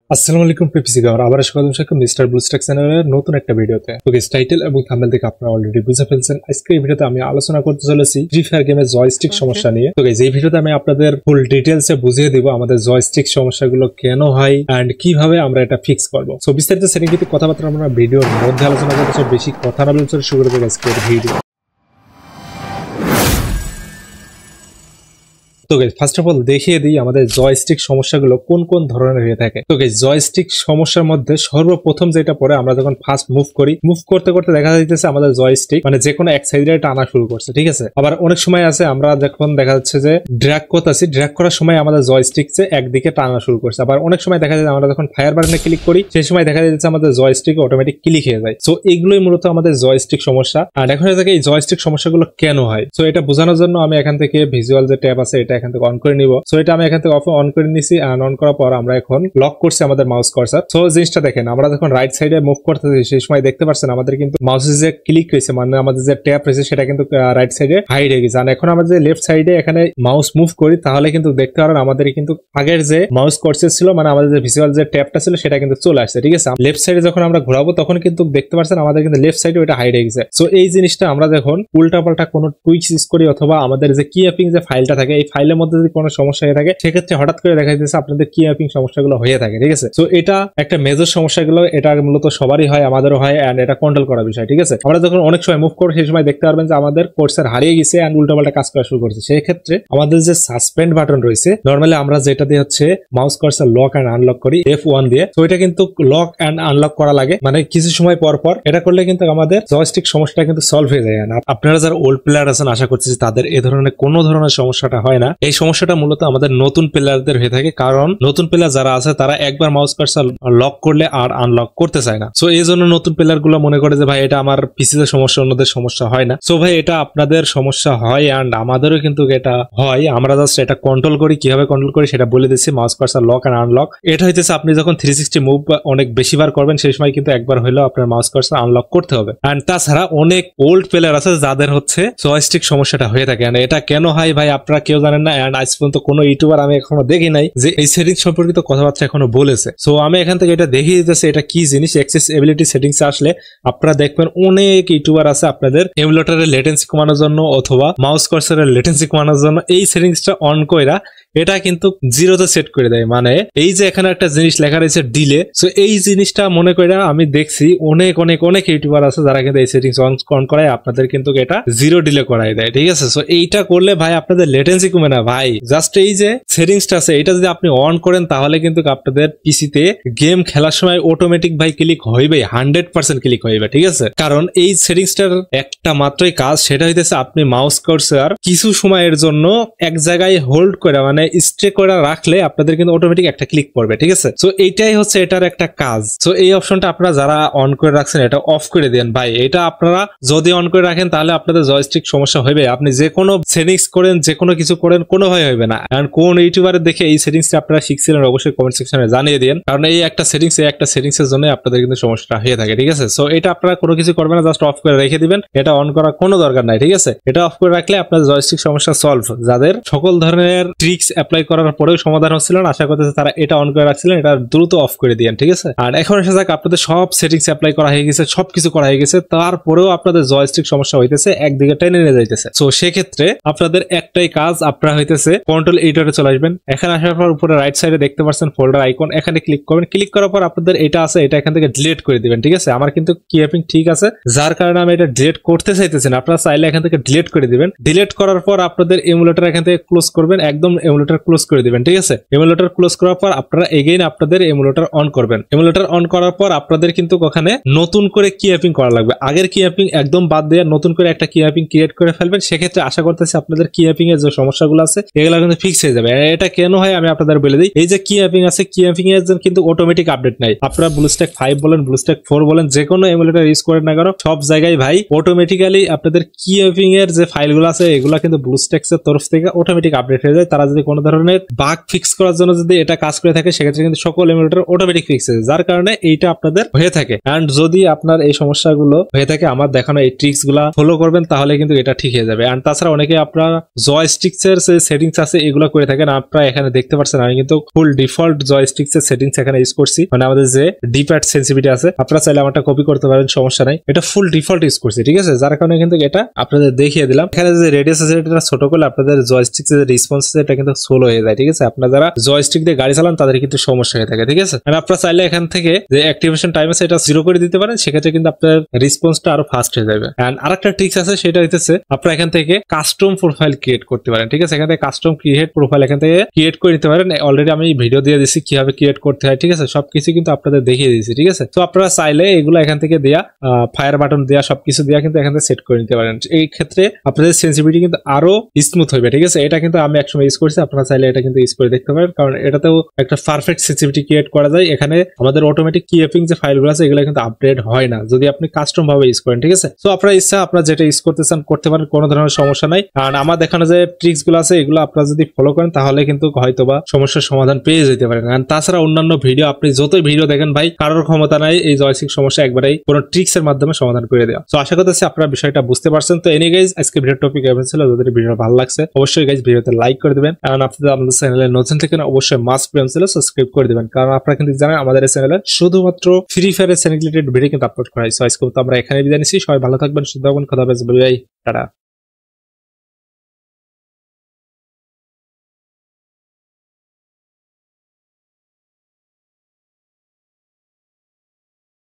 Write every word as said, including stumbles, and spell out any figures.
আসসালামু আলাইকুম পিপিসি গাওয়ার আবার স্বাগতম সকল মিস্টার ব্লুস্ট্যাক চ্যানেলের নতুন একটা ভিডিওতে। তো গাইস, টাইটেল এবং থাম্বনেল দেখে আপনারা অলরেডি বুঝে ফেলছেন আজকে এই ভিডিওতে আমি আলোচনা করতে চলেছি ফ্রি ফায়ার গেমের জয়স্টিক সমস্যা নিয়ে। তো গাইস, এই ভিডিওতে আমি আপনাদের ফুল ডিটেইলসে বুঝিয়ে দিব আমাদের জয়স্টিক সমস্যাগুলো কেন হয় এন্ড কিভাবে আমরা এটা ফিক্স করব। সো বিস্তারিত সেটিং ভিত্তিক কথাবার্তা আমরা ভিডিওর মধ্যে আলোচনা করতে চাই। বেশি কথা না বলে শুরু করে দেব আজকের ভিডিও। তো গাইস, ফার্স্ট অফ অল দেখিয়ে দিই আমাদের জয়স্টিক সমস্যাগুলো কোন কোন ধরনের হয়ে থাকে। তো গাইস, জয়স্টিক সমস্যার মধ্যে সর্বপ্রথম যেটা পড়ে, আমরা যখন ফার্স্ট মুভ করি, মুভ করতে করতে দেখা যাইতেছে আমাদের জয়স্টিক মানে যে কোনো এক সাইডে টানা শুরু করছে, ঠিক আছে। আবার অনেক সময় আছে আমরা যখন দেখা যাচ্ছে যে ড্র্যাগ করতেছি, ড্র্যাগ করার সময় আমাদের জয়স্টিক যে একদিকে টানা শুরু করছে। আবার অনেক সময় দেখা যায় আমরা যখন ফায়ার বাটনে ক্লিক করি সেই সময় দেখা যাচ্ছে আমাদের জয়স্টিক অটোমেটিক ক্লিক হয়ে যায়। সো এইগুলোই মূলত আমাদের জয়স্টিক সমস্যা। আর এখন থেকে এই জয়স্টিক সমস্যাগুলো কেন হয়, সো এটা বোঝানোর জন্য আমি এখান থেকে ভিজুয়াল যে ট্যাব আছে এটা এখান থেকে অন করে নিব। সো এটা আমি এখান থেকে অন করে নিছি। আর অন করার পর আমরা এখন লক করছি আমাদের মাউস কার্সার। সো জিনিসটা দেখেন, আমরা যখন রাইট সাইডে মুভ করতেছি সেই সময় দেখতে পাচ্ছেন আমাদের কিন্তু মাউসের যে ক্লিক রয়েছে মানে আমাদের যে ট্যাব রয়েছে সেটা কিন্তু রাইট সাইডে হাইড হয়ে গেছে। আর এখন আমরা যে লেফট সাইডে এখানে মাউস মুভ করি তাহলে কিন্তু দেখতে পারেন আমাদের কিন্তু আগের যে মাউস কার্সার ছিল মানে আমাদের যে ভিজুয়াল যে ট্যাবটা ছিল সেটা কিন্তু চলে আসছে, ঠিক আছে। লেফট সাইডে যখন আমরা ঘোরাবো তখন কিন্তু দেখতে পাচ্ছেন আমাদের কিন্তু লেফট সাইডে ওটা হাইড হয়ে গেছে। সো এই জিনিসটা আমরা যখন উল্টা পাল্টা কোনো টুইক্স ইউজ করি অথবা আমাদের যে কি অ্যাপিং যে ফাইলটা থাকে এই ফাইলের মধ্যে যদি কোনো সমস্যা হয়ে থাকে সেক্ষেত্রে হঠাৎ করে দেখা যাচ্ছে আপনাদের কি অ্যাপিং সমস্যাগুলো হয়ে থাকে, ঠিক আছে। সো এটা একটা মেজর সমস্যাগুলো, এটা মূলত সবারই হয়, আমাদেরও হয় এন্ড এটা কন্ট্রোল করার বিষয়, ঠিক আছে। আমরা যখন অনেক সময় মুভ করি সেই সময় দেখতে পারবেন যে আমাদের কার্সার হারিয়ে গেছে এন্ড উল্টাপাল্টা কাজ করা শুরু করছে। সেই ক্ষেত্রে আমাদের যে সাসপেন্ড বাটন রয়েছে, নরমালি আমরা যেটা দিয়ে হচ্ছে mouse cursor lock and unlock করি এফ ওয়ান দিয়ে, তো এটা কিন্তু লক এন্ড আনলক করা লাগে মানে কিছু সময় পর পর। এটা করলে কিন্তু আমাদের জয়স্টিক সমস্যাটা কিন্তু সলভ হয়ে যায়। না আপনারা যারা ওল্ড প্লেয়ার আছেন আশা করছি তাদের এই ধরনের কোনো ধরনের সমস্যাটা হয় না। এই সমস্যাটা মূলত আমাদের নতুন প্লেয়ারদের হয়ে থাকে, কারণ নতুন প্লেয়ার যারা আছে তারা একবার মাউস কার্সার লক করলে আর আনলক করতে চায় না। সো এই জন্য নতুন প্লেয়ার গুলো মনে করে যে ভাই এটা আমার পিসিতে সমস্যা, অন্যদের সমস্যা হয় না। সো ভাই এটা আপনাদের সমস্যা হয় এন্ড আমাদেরও কিন্তু এটা হয়। আমরা জাস্ট এটা কন্ট্রোল করি, কিভাবে কন্ট্রোল করি সেটা বলে দিচ্ছি। Mouse cursor lock and unlock এটা হইতেছে আপনি যখন থ্রি সিক্সটি মুভ অনেক বেশি বার করবেন সেই সময় কিন্তু একবার হইলেও আপনার মাউস কার্সার আনলক করতে হবে। এন্ড তাছাড়া অনেক ওল্ড প্লেয়ার আছে যাদের হচ্ছে জয়স্টিক সমস্যাটা হয়ে থাকে। এটা কেন হয় ভাই আপনারা কেউ জানেন না এন্ড আজ পর্যন্ত কোনো ইউটিউবার আমি এখনো দেখি নাই যে এই সেটিংস সম্পর্কিত কথাবার্তা এখনো বলেছে। সো আমি এখান থেকে এটা দেখিয়ে দিতেছি এটা কি জিনিস। অ্যাক্সেসিবিলিটি সেটিংস আসলে আপনারা দেখবেন অনেক ইউটিউবার আছে আপনাদের এমুলেটরের লেটেন্সি কমানোর জন্য অথবা মাউস কার্সারের লেটেন্সি কমানোর জন্য এই সেটিংসটা অন কইরা এটা কিন্তু জিরোতে সেট করে দেয়। মানে এই যে এখানে একটা জিনিস লেখা রয়েছে ডিলে, সো এই জিনিসটা মনে করে আমি দেখছি অনেক অনেক অনেক ইউটিউবার আছে যারা কিন্তু এই সেটিংস অন করায় আপনাদের কিন্তু এটা জিরো ডিলে করাই দেয়, ঠিক আছে। সো এইটা করলে ভাই আপনাদের লেটেন্সি কমে না ভাই, জাস্ট এই যে সেটিংসটা আছে এটা যদি আপনি অন করেন তাহলে কিন্তু আপনাদের পিসিতে গেম খেলার সময় অটোমেটিক ভাই ক্লিক হইবে, হান্ড্রেড পার্সেন্ট ক্লিক হইবে, ঠিক আছে। কারণ এই সেটিংসটার একটা মাত্রই কাজ, সেটা হইতেছে আপনি মাউস কার্সার কিছু সময়ের জন্য এক জায়গায় হোল্ড করে মানে স্টে করে রাখলে আপনাদের কিন্তু অটোমেটিক একটা ক্লিক পড়বে, ঠিক আছে। সো এইটাই হচ্ছে এটার একটা কাজ। সো এই অপশনটা আপনারা যারা অন করে রাখছেন এটা অফ করে দেন ভাই। এটা আপনারা যদি অন করে রাখেন তাহলে আপনাদের জয়স্টিক সমস্যা হবে। আপনি যে কোনো সেটিংস করেন যে কোনো কিছু করেন কোনো ভয় হবে না। কারণ কোন ইউটিউবারের দেখে এই সেটিংসটা আপনারা শিখছিলেন অবশ্যই কমেন্ট সেকশনে জানিয়ে দিন, কারণ এই একটা সেটিংস এই একটা সেটিংস এর জন্য আপনাদের কিন্তু সমস্যা হয়ে থাকে, ঠিক আছে। সো এটা আপনারা কোনো কিছু করবেন না, জাস্ট অফ করে রেখে দিবেন, এটা অন করার কোনো দরকার নাই, ঠিক আছে। এটা অফ করে রাখলে আপনার জয়স্টিক সমস্যা সলভ। যাদের সকল ধরনের ট্রিক্স অ্যাপ্লাই করার পরেও সমাধান হচ্ছিল না আশা করতেছে তারা এটা অন করে রাখছিলেন, এটা দ্রুত অফ করে দিয়েন, ঠিক আছে। আর এখন এসে যাক আপনাদের সব সেটিংস অ্যাপ্লাই করা হয়ে গেছে, সবকিছু করা হয়ে গেছে, তারপরেও আপনাদের জয়স্টিক সমস্যা হইতেছে, একদিকে টেনে নিয়ে যাইতেছে। সো সেক্ষেত্রে আপনাদের একটাই কাজ, আপনারা হইতেছে কন্ট্রোল এডিটরে চলে আসবেন। এখানে আসার পর উপরে রাইট সাইডে দেখতে পাচ্ছেন ফোল্ডার আইকন, এখানে ক্লিক করবেন। ক্লিক করার পর আপনাদের এটা আছে এটা এখান থেকে ডিলিট করে দিবেন, ঠিক আছে। আমার কিন্তু কি অ্যাপিং ঠিক আছে যার কারণে আমি এটা ডিলিট করতে চাইতেছি না, আপনারা চাইলে এখান থেকে ডিলিট করে দিবেন। ডিলিট করার পর আপনাদের এমুলেটর এখান থেকে ক্লোজ করবেন, একদম এমুলেটর ক্লোজ করে দিবেন, ঠিক আছে। এমুলেটর ক্লোজ করার পর আপনারা এগেইন আপনাদের এমুলেটর অন করবেন। এমুলেটর অন করার পর আপনাদের কিন্তু ওখানে নতুন করে কি অ্যাপিং করা লাগবে, আগের কি অ্যাপিং একদম বাদ দিয়ে নতুন করে একটা কি অ্যাপিং ক্রিয়েট করে ফেলবেন। সেক্ষেত্রে আশা করতেছি আপনাদের কি অ্যাপিং এর যে সমস্যাগুলো আছে এগুলো কিন্তু ফিক্স হয়ে যাবে। এটা কেন হয় আমি আপনাদের বলে দিই। এই যে কি অ্যাপিং আছে কি অ্যাপিং এর কিন্তু অটোমেটিক আপডেট নাই। আপনারা ব্লুস্ট্যাক ফাইভ বলেন ব্লুস্ট্যাক ফোর বলেন যে কোনো এমুলেটর ইউজ করেন না কেন সব জায়গায় ভাই অটোমেটিক্যালি আপনাদের কি অ্যাপিং এর যে ফাইলগুলো আছে এগুলো কিন্তু ব্লুস্ট্যাক্স এর তরফ থেকে অটোমেটিক আপডেট হয়ে যায়। তারা যদি কোনো ধরনের বাগ ফিক্স করার জন্য যদি এটা কাজ করে থাকে সেক্ষেত্রে কিন্তু সকল এমুলেটর অটোমেটিক ফিক্স হয়ে যায়, যার কারণে এইটা আপনাদের হয়ে থাকে। এন্ড যদি আপনার এই সমস্যাগুলো হয়ে থাকে আমার দেখানো এই ট্রিক্স গুলা ফলো করবেন তাহলে কিন্তু এটা ঠিক হয়ে যাবে। এন্ড তাছাড়া অনেকে আপনার জয়স্টিক্স এর যে সেটিংস আছে এগুলো করে থাকেন, আপনারা এখানে দেখতে পাচ্ছেন আমি কিন্তু ফুল ডিফল্ট জয়স্টিক্স এর সেটিংস এখানে ইউজ করছি, মানে আমাদের যে ডিপ্যাড সেন্সিটিভিটি আছে আপনারা চাইলে আমারটা কপি করতে পারেন, সমস্যা নাই, এটা ফুল ডিফল্ট ইউজ করছি, ঠিক আছে, যার কারণে কিন্তু এটা আপনাদের দেখিয়ে দিলাম। এখানে যে রেডিয়াস আছে এটা ছোট করলে আপনাদের জয়স্টিক্স এর রেসপন্স আছে এটা কিন্তু স্লো হয়ে যায়, ঠিক আছে। আপনারা যারা জয়স্টিক দিয়ে গাড়ি চালান তাদের কিন্তু সমস্যা হয়ে থাকে, ঠিক আছে। মানে আপনারা চাইলে এখান থেকে যে অ্যাক্টিভেশন টাইম আছে এটা জিরো করে দিতে পারেন, সেক্ষেত্রে কিন্তু আপনার রেসপন্সটা আরো ফাস্ট হয়ে যাবে। এন্ড আরেকটা ট্রিক্স আছে সেটা হইতেছে আপনারা এখান থেকে কাস্টম প্রোফাইল ক্রিয়েট করতে পারেন, ঠিক আছে। এখান থেকে কাস্টম ক্রিয়েট প্রোফাইল এখান থেকে ক্রিয়েট করে নিতে পারেন। অলরেডি আমি ভিডিও দিয়ে দিচ্ছি কিভাবে ক্রিয়েট করতে হয়, ঠিক আছে, সবকিছু কিন্তু আপনাদের দেখিয়ে দিয়েছি, ঠিক আছে। তো আপনারা চাইলে এগুলো এখান থেকে দেয়া ফায়ার বাটন দেয়া সবকিছু দেয়া কিন্তু এখান থেকে সেট করে নিতে পারেন। এই ক্ষেত্রে আপনাদের সেন্সিটিভিটি কিন্তু আরো স্মুথ হবে, ঠিক আছে। এটা কিন্তু আমি একসময় ইউজ করছি, আপনারা চাইলে এটা কিন্তু ইউজ করে দেখতে পারেন, কারণ এটাতেও একটা পারফেক্ট সেন্সিটিভিটি ক্রিয়েট করা যায়। এখানে আমাদের অটোমেটিক কিপিং যে ফাইলগুলো আছে এগুলো কিন্তু আপডেট হয় না যদি আপনি কাস্টম ভাবে ইউজ করেন, ঠিক আছে। তো আপনার ইচ্ছা আপনারা যেটা ইউজ করতে চান করতে পারেন, কোনো ধরনের সমস্যা নাই। আর আমার দেখানো যে ট্রিক্স গুলো আছে এগুলো আপনারা যদি ফলো করেন তাহলে কিন্তু হয়তোবা সমস্যার সমাধান পেয়ে যেতে পারেন। আর তাছাড়া অন্যান্য ভিডিও আপনি যতই ভিডিও দেখেন ভাই কারোর ক্ষমতা নাই এই জয়স্টিক সমস্যা একবারেই কোনো ট্রিক্স এর মাধ্যমে সমাধান করে দেওয়া। তো আশা করতেছি আপনারা বিষয়টা বুঝতে পারছেন। তো এনি গাইজ আজকে ভিডিওর টপিক এমন ছিল, যদি ভিডিও ভালো লাগছে অবশ্যই গাইজ ভিডিওতে লাইক করে দিবেন। কারণ আপনাদের আমাদের চ্যানেলে নতুন থেকে অবশ্যই মাস্ট প্রেম ছিল সাবস্ক্রাইব করে দিবেন, কারণ আপনারা কিন্তু জানেন আমাদের এই চ্যানেলে শুধুমাত্র ফ্রি ফায়ারের রিলেটেড ভিডিও কিন্তু আপলোড করা হয়। সো আজকে তো আমরা এখানে বিদায় নিচ্ছি, সবাই ভালো থাকবেন, সুস্থ থাকবেন, কথা হবে, বাই বাই, টাটা।